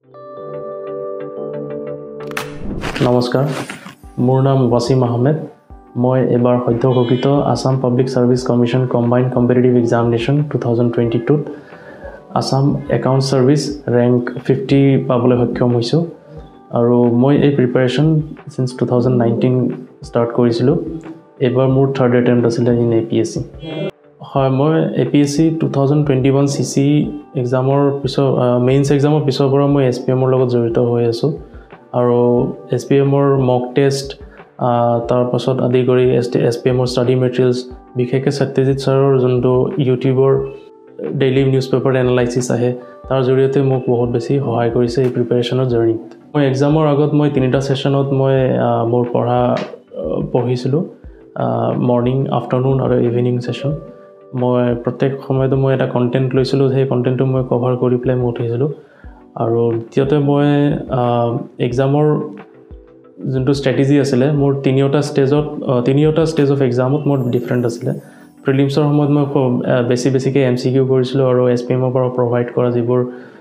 নমস্কাৰ মোৰ নাম Wasim Ahmed মই এবাৰ সদ্যঘোষিত Assam public service commission combined competitive examination 2022 Assam account service rank 50 পাবলৈ সক্ষম হৈছো আৰু মই এই প্ৰিপাৰেচন সিন্স 2019 স্টাৰ্ট কৰিছিলো এবাৰ মোৰ থাৰ্ড অ্যাটেম্প্ট আছিল ইন APSC হয় মই APSC 2021 CCE এক্সামৰ পিছৰ মেইনছ এক্সামৰ পিছৰ পৰা মই SPM ৰ লগত জড়িত হৈ আছো আৰু SPM ৰ মক টেষ্ট তাৰ পাছত আদি কৰি SPM ৰ ষ্টাডি মেটেৰিয়েলছ বিশেষকৈ সত্যজিৎ ছাৰৰ যোনটো ইউটিউবৰ ডেইলি নিউজপেপাৰ এনালাইসিস আহে তাৰ জৰিয়তে মোক বহুত বেছি সহায় কৰিছে এই প্ৰিপাৰেচনৰ জাৰ্নিত মই এক্সামৰ আগত মই তিনিটা সেশনত মই মোৰ পঢ়িছিলো মৰ্নিং আফটাৰনুন আৰু ইভিনিং সেশন মই প্ৰত্যেক সময়তে মই এটা কন্টেন্ট লৈছিলো সেই কন্টেন্টটো মই কভাৰ কৰি প্লাই মই উঠিছিলো আৰু দ্বিতীয়তে মই এক্সামৰ যোনটো ষ্ট্ৰেটেজি আছিল মোৰ তিনিটা ষ্টেজ অফ এক্সামত মোৰ ডিফাৰেন্ট আছিল প্ৰিলিমছৰ সময়ত মই বেছিকৈ MCQ কৰিছিলো আৰু SPM ৰ পৰা প্ৰভাইড কৰা যিবোৰ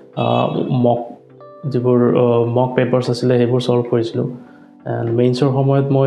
মক পেপাৰছ আছিল সেইবোৰ সলভ কৰিছিলো এণ্ড মেইনছৰ সময়ত মই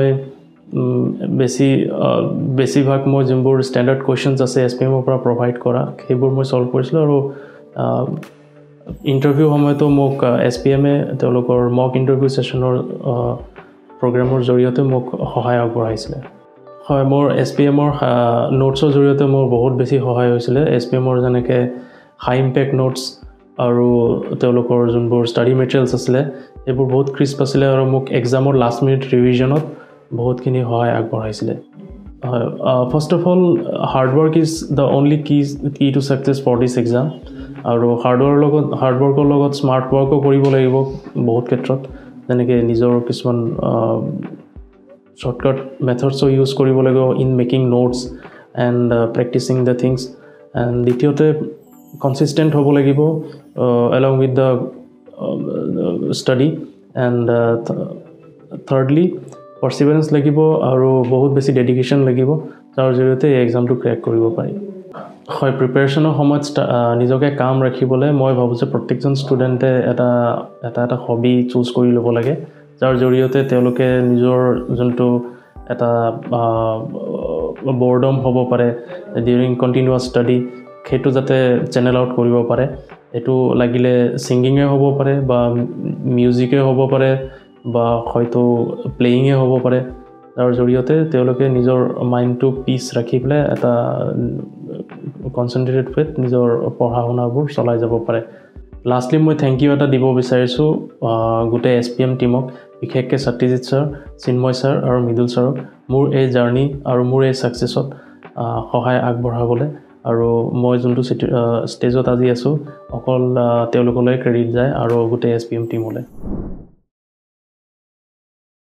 বেছিভাগ মই যোনবোৰ ষ্টেণ্ডাৰ্ড কুৱেশ্যনছ আছে SPM ৰ পৰা প্ৰভাইড কৰা সেইবোৰ মই সলভ কৰিছিলো আৰু ইন্টাৰভিউ সময়তো মোক SPM এ তেওঁলোকৰ মক ইন্টাৰভিউ সেশনৰ প্ৰগ্ৰামৰ জৰিয়তে মোক সহায় আগবঢ়াইছিল হয় মোৰ SPM ৰ নোটছৰ জৰিয়তে মোৰ বহুত বেছি সহায় হৈছিল SPM ৰ যেনেকৈ হাই ইম্পেক্ট নোটছ আৰু তেওঁলোকৰ যোনবোৰ ষ্টাডি মেটেৰিয়েলছ আছিল এইবোৰ বহুত ক্ৰিস্প আছিল আৰু মোক এক্সামৰ লাষ্ট মিনিট ৰিভিজনত বহুতখিনি সহায় আগবঢ়াইছিল হয় first of all hard work is the only key to success for this exam আৰু হাৰ্ড ৱৰ্কৰ লগত স্মাৰ্ট ৱৰ্কো কৰিব লাগিব বহুত ক্ষেত্ৰত যেনেকৈ নিজৰ কিছুমান শৰ্টকাট মেথডছ ইউজ কৰিব লাগিব in making notes and practicing the things and দ্বিতীয়তে কনসিস্টেন্ট হ'ব লাগিব along with the study and thirdly perseverance লাগিব আৰু বহুত বেছি ডেডিকেশন লাগিব যাৰ জৰিয়তে এই এক্সামটো ক্ৰ্যাক কৰিব পাৰি হয় প্ৰিপাৰেচনৰ সময়ত নিজকে কাম ৰাখিবলৈ মই ভাবো যে প্ৰত্যেকজন ষ্টুডেণ্টে এটা হবি চুজ কৰি ল'ব লাগে যাৰ জৰিয়তে তেওঁলোকে নিজৰ যোনটো এটা বৰ্ডম হ'ব পাৰে ডিউৰিং কন্টিনিউয়াছ ষ্টাডি সেইটো যাতে চেনেল আউট কৰিব পাৰে এটো লাগিলে সিঙ্গিংয়ে হ'ব পাৰে বা মিউজিকে হ'ব পাৰে বা হয়তো প্লেয়িংয়ে হ'ব পাৰে তাৰ জৰিয়তে তেওঁলোকে নিজৰ মাইণ্ডটো পিস ৰাখি পেলাই এটা কনসেন্ট্ৰেটেড উইথ নিজৰ পঢ়া শুনাবোৰ চলাই যাব পাৰে লাষ্টলি মই থ্যাংক ইউ এটা দিব বিচাৰিছো গোটে SPM টিমক বিশেষকৈ সত্যজিৎ ছাৰ চিন্ময় ছাৰ আৰু মৃদুল ছাৰক মোৰ এই জাৰ্নি আৰু মোৰ এই সাকসেছত সহায় আগবঢ়াবলৈ আৰু মই যোনটো ষ্টেজত আজি আছো অকল তেওঁলোকলৈ ক্ৰেডিট যায় আৰু গোটে SPM টিমলৈ